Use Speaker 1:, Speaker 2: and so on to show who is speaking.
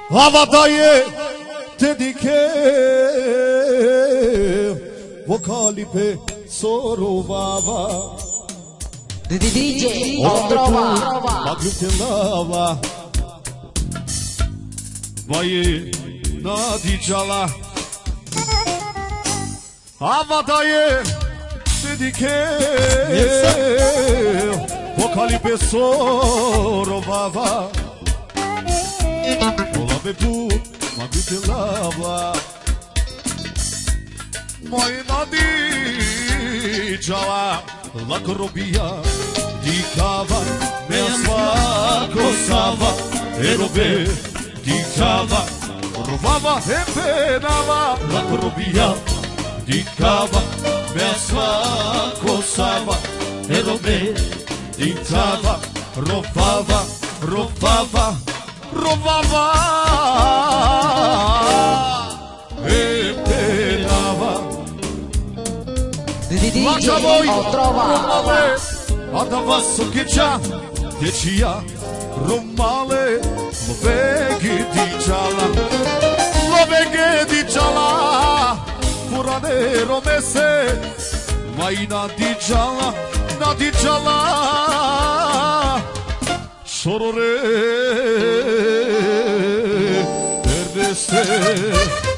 Speaker 1: Havadayı dedike vokali pe soruvava
Speaker 2: DJ Otrova
Speaker 1: Maglutelava Vayi nadicala Havadayı dedike vokali pe soruvava Bebu, maglutelava Moj nadiđala Lakorobija Dikava Me svako sava Erobe Dikava Rovava Epenava Lakorobija Dikava Me svako sava Erobe Dikava Rovava Rovava Rovava Epenava
Speaker 2: DJ Otrova
Speaker 1: Adava sokeća Dječija Romale Lovege dičala Lovege dičala Furane romese Majna dičala Nadičala Sorore Neredeyse